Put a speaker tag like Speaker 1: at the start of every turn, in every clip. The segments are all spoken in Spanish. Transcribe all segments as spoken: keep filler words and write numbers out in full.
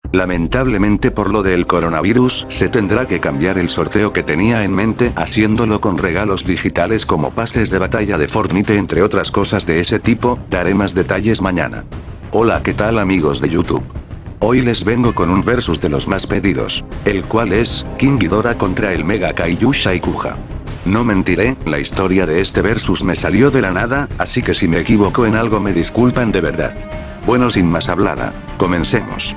Speaker 1: Lamentablemente por lo del coronavirus, se tendrá que cambiar el sorteo que tenía en mente, haciéndolo con regalos digitales como pases de batalla de Fortnite entre otras cosas de ese tipo. Daré más detalles mañana. Hola, ¿qué tal amigos de YouTube? Hoy les vengo con un versus de los más pedidos, el cual es King Ghidorah contra el Mega Kaiju Shaikuja. No mentiré, la historia de este versus me salió de la nada, así que si me equivoco en algo me disculpan de verdad. Bueno, sin más hablada, comencemos.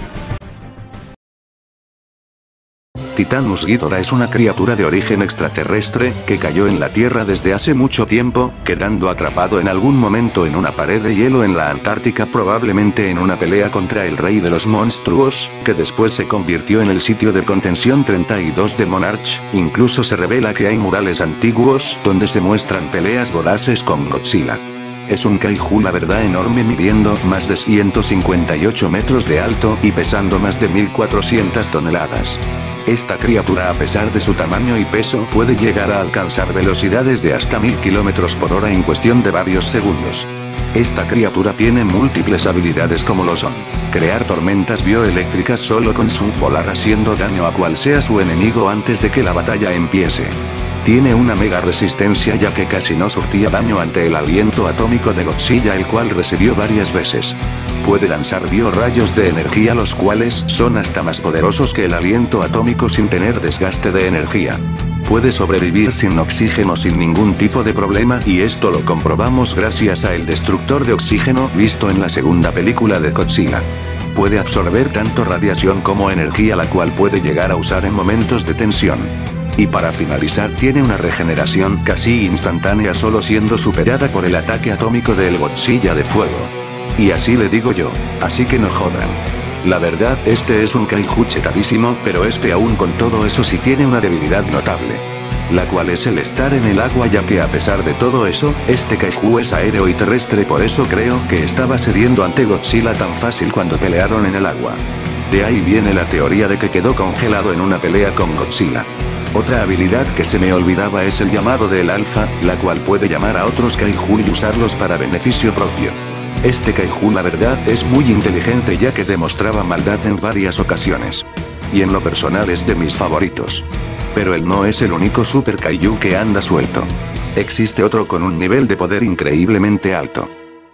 Speaker 1: Titanus Ghidorah es una criatura de origen extraterrestre, que cayó en la Tierra desde hace mucho tiempo, quedando atrapado en algún momento en una pared de hielo en la Antártica, probablemente en una pelea contra el rey de los monstruos, que después se convirtió en el sitio de contención treinta y dos de Monarch. Incluso se revela que hay murales antiguos, donde se muestran peleas voraces con Godzilla. Es un kaiju la verdad enorme, midiendo más de ciento cincuenta y ocho metros de alto y pesando más de mil cuatrocientas toneladas. Esta criatura, a pesar de su tamaño y peso, puede llegar a alcanzar velocidades de hasta mil kilómetros por hora en cuestión de varios segundos. Esta criatura tiene múltiples habilidades como lo son: crear tormentas bioeléctricas solo con su volar, haciendo daño a cual sea su enemigo antes de que la batalla empiece. Tiene una mega resistencia, ya que casi no surtía daño ante el aliento atómico de Godzilla, el cual recibió varias veces. Puede lanzar biorrayos de energía, los cuales son hasta más poderosos que el aliento atómico sin tener desgaste de energía. Puede sobrevivir sin oxígeno sin ningún tipo de problema, y esto lo comprobamos gracias a el destructor de oxígeno visto en la segunda película de Godzilla. Puede absorber tanto radiación como energía, la cual puede llegar a usar en momentos de tensión. Y para finalizar, tiene una regeneración casi instantánea, solo siendo superada por el ataque atómico del Godzilla de fuego. Y así le digo yo, así que no jodan. La verdad, este es un kaiju chetadísimo, pero este aún con todo eso sí tiene una debilidad notable, la cual es el estar en el agua, ya que a pesar de todo eso, este kaiju es aéreo y terrestre, por eso creo que estaba cediendo ante Godzilla tan fácil cuando pelearon en el agua. De ahí viene la teoría de que quedó congelado en una pelea con Godzilla. Otra habilidad que se me olvidaba es el llamado del alfa, la cual puede llamar a otros kaiju y usarlos para beneficio propio. Este kaiju la verdad es muy inteligente, ya que demostraba maldad en varias ocasiones. Y en lo personal es de mis favoritos. Pero él no es el único super kaiju que anda suelto. Existe otro con un nivel de poder increíblemente alto.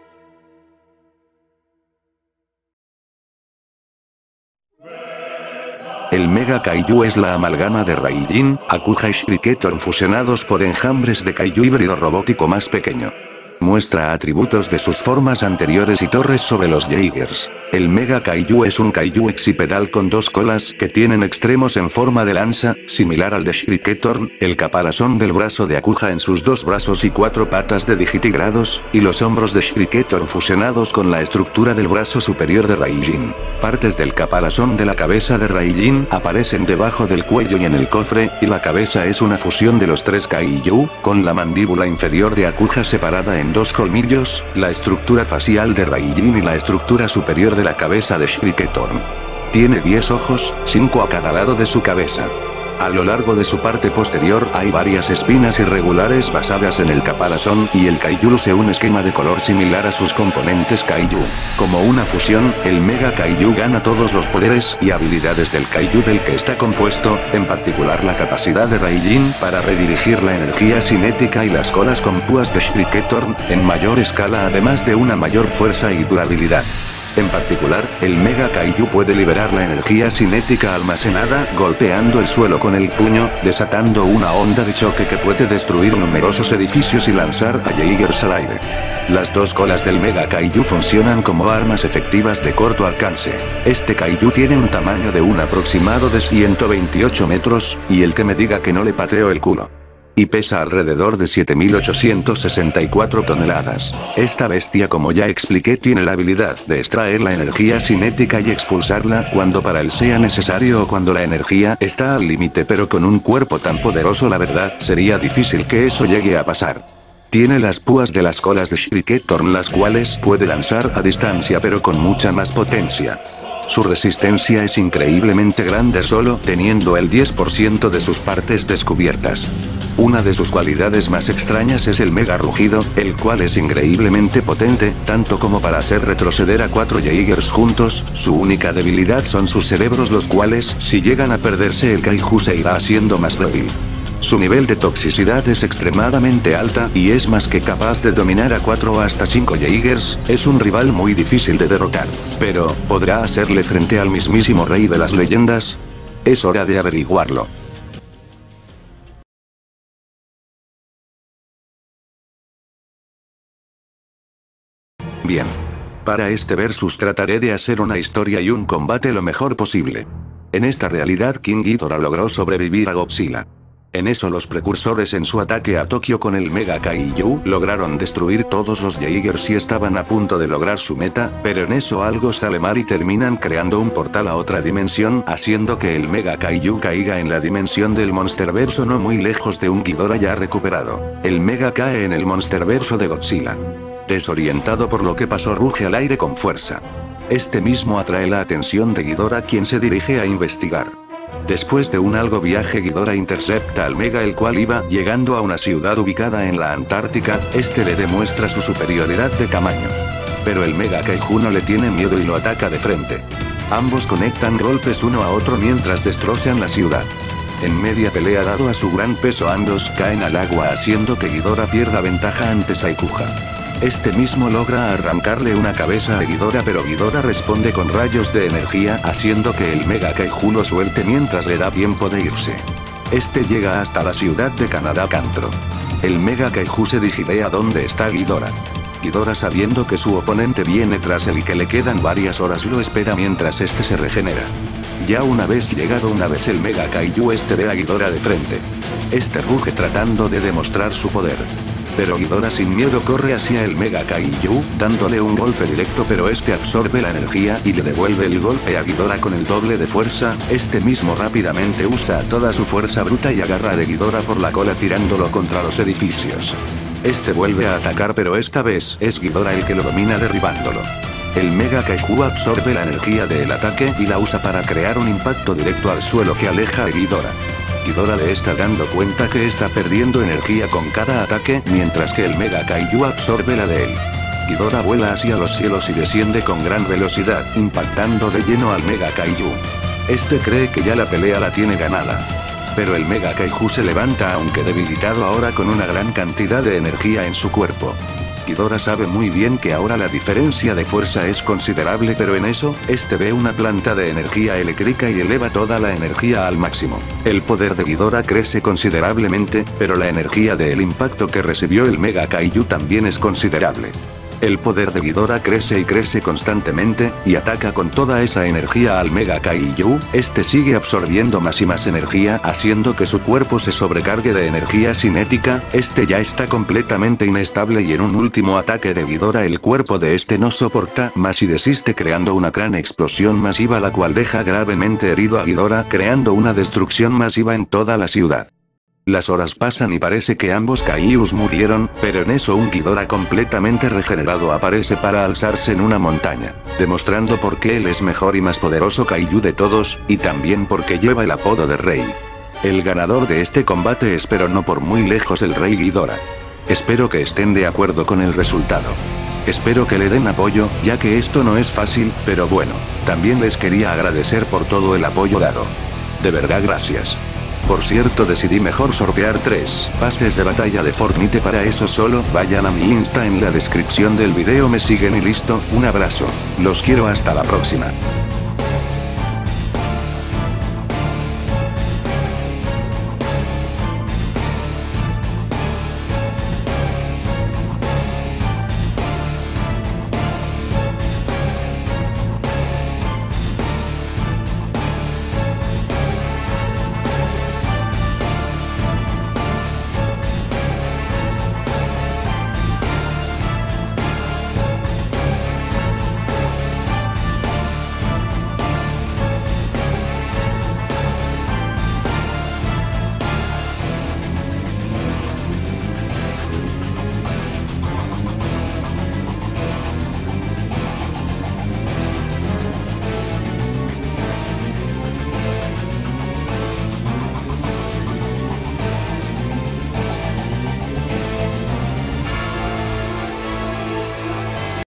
Speaker 1: El Mega Kaiju es la amalgama de Raijin, Akuja y Shriketor fusionados por enjambres de kaiju híbrido robótico más pequeño. Muestra atributos de sus formas anteriores y torres sobre los Jaegers. El Mega Kaiju es un kaiju hexipedal con dos colas que tienen extremos en forma de lanza, similar al de Shriketor, el caparazón del brazo de Akuja en sus dos brazos y cuatro patas de digitigrados, y los hombros de Shriketor fusionados con la estructura del brazo superior de Raijin. Partes del caparazón de la cabeza de Raijin aparecen debajo del cuello y en el cofre, y la cabeza es una fusión de los tres kaiju, con la mandíbula inferior de Akuja separada en dos colmillos, la estructura facial de Raijin y la estructura superior de la cabeza de Shriketor. Tiene diez ojos, cinco a cada lado de su cabeza. A lo largo de su parte posterior hay varias espinas irregulares basadas en el caparazón, y el kaiju luce un esquema de color similar a sus componentes kaiju. Como una fusión, el Mega Kaiju gana todos los poderes y habilidades del kaiju del que está compuesto, en particular la capacidad de Raijin para redirigir la energía cinética y las colas con púas de Shriketor en mayor escala, además de una mayor fuerza y durabilidad. En particular, el Mega Kaiju puede liberar la energía cinética almacenada golpeando el suelo con el puño, desatando una onda de choque que puede destruir numerosos edificios y lanzar a Jaegers al aire. Las dos colas del Mega Kaiju funcionan como armas efectivas de corto alcance. Este kaiju tiene un tamaño de un aproximado de ciento veintiocho metros, y el que me diga que no le pateo el culo. Y pesa alrededor de siete mil ochocientas sesenta y cuatro toneladas. Esta bestia, como ya expliqué, tiene la habilidad de extraer la energía cinética y expulsarla cuando para él sea necesario o cuando la energía está al límite, pero con un cuerpo tan poderoso la verdad sería difícil que eso llegue a pasar. Tiene las púas de las colas de Shriketor, las cuales puede lanzar a distancia pero con mucha más potencia. Su resistencia es increíblemente grande, solo teniendo el diez por ciento de sus partes descubiertas. Una de sus cualidades más extrañas es el mega rugido, el cual es increíblemente potente, tanto como para hacer retroceder a cuatro Jaegers juntos. Su única debilidad son sus cerebros, los cuales, si llegan a perderse, el Kaiju se irá haciendo más débil. Su nivel de toxicidad es extremadamente alta, y es más que capaz de dominar a cuatro o hasta cinco Jaegers. Es un rival muy difícil de derrotar. Pero, ¿podrá hacerle frente al mismísimo rey de las leyendas? Es hora de averiguarlo. Bien. Para este versus trataré de hacer una historia y un combate lo mejor posible. En esta realidad King Ghidorah logró sobrevivir a Godzilla. En eso los precursores en su ataque a Tokio con el Mega Kaiju lograron destruir todos los Jaegers y estaban a punto de lograr su meta, pero en eso algo sale mal y terminan creando un portal a otra dimensión, haciendo que el Mega Kaiju caiga en la dimensión del Monsterverso no muy lejos de un Ghidorah ya recuperado. El Mega cae en el Monsterverso de Godzilla. Desorientado por lo que pasó, ruge al aire con fuerza. Este mismo atrae la atención de Ghidorah, quien se dirige a investigar. Después de un largo viaje, Ghidorah intercepta al Mega, el cual iba llegando a una ciudad ubicada en la Antártica. Este le demuestra su superioridad de tamaño. Pero el Mega Kaiju no le tiene miedo y lo ataca de frente. Ambos conectan golpes uno a otro mientras destrozan la ciudad. En media pelea, dado a su gran peso, ambos caen al agua, haciendo que Ghidorah pierda ventaja ante Saikuja. Este mismo logra arrancarle una cabeza a Ghidorah, pero Ghidorah responde con rayos de energía, haciendo que el Mega Kaiju lo suelte mientras le da tiempo de irse. Este llega hasta la ciudad de Canadá Cantro. El Mega Kaiju se dirige a donde está Ghidorah. Ghidorah, sabiendo que su oponente viene tras él y que le quedan varias horas, lo espera mientras este se regenera. Ya una vez llegado una vez el Mega Kaiju, este ve a Ghidorah de frente. Este ruge tratando de demostrar su poder. Pero Ghidorah sin miedo corre hacia el Mega Kaiju, dándole un golpe directo, pero este absorbe la energía y le devuelve el golpe a Ghidorah con el doble de fuerza. Este mismo rápidamente usa toda su fuerza bruta y agarra a Ghidorah por la cola, tirándolo contra los edificios. Este vuelve a atacar, pero esta vez es Ghidorah el que lo domina, derribándolo. El Mega Kaiju absorbe la energía del ataque y la usa para crear un impacto directo al suelo que aleja a Ghidorah. Ghidorah le está dando cuenta que está perdiendo energía con cada ataque, mientras que el Mega Kaiju absorbe la de él. Ghidorah vuela hacia los cielos y desciende con gran velocidad, impactando de lleno al Mega Kaiju. Este cree que ya la pelea la tiene ganada. Pero el Mega Kaiju se levanta, aunque debilitado ahora, con una gran cantidad de energía en su cuerpo. Ghidorah sabe muy bien que ahora la diferencia de fuerza es considerable, pero en eso, este ve una planta de energía eléctrica y eleva toda la energía al máximo. El poder de Ghidorah crece considerablemente, pero la energía del impacto que recibió el Mega Kaiju también es considerable. El poder de Ghidorah crece y crece constantemente, y ataca con toda esa energía al Mega Kaiju. Este sigue absorbiendo más y más energía, haciendo que su cuerpo se sobrecargue de energía cinética. Este ya está completamente inestable y en un último ataque de Ghidorah el cuerpo de este no soporta más y desiste, creando una gran explosión masiva, la cual deja gravemente herido a Ghidorah, creando una destrucción masiva en toda la ciudad. Las horas pasan y parece que ambos Kaijus murieron, pero en eso un Ghidorah completamente regenerado aparece para alzarse en una montaña, demostrando por qué él es mejor y más poderoso Kaiju de todos, y también porque lleva el apodo de Rey. El ganador de este combate es, pero no por muy lejos, el Rey Ghidorah. Espero que estén de acuerdo con el resultado. Espero que le den apoyo, ya que esto no es fácil, pero bueno, también les quería agradecer por todo el apoyo dado. De verdad, gracias. Por cierto, decidí mejor sortear tres pases de batalla de Fortnite. Para eso solo vayan a mi Insta, en la descripción del video me siguen y listo. Un abrazo. Los quiero, hasta la próxima.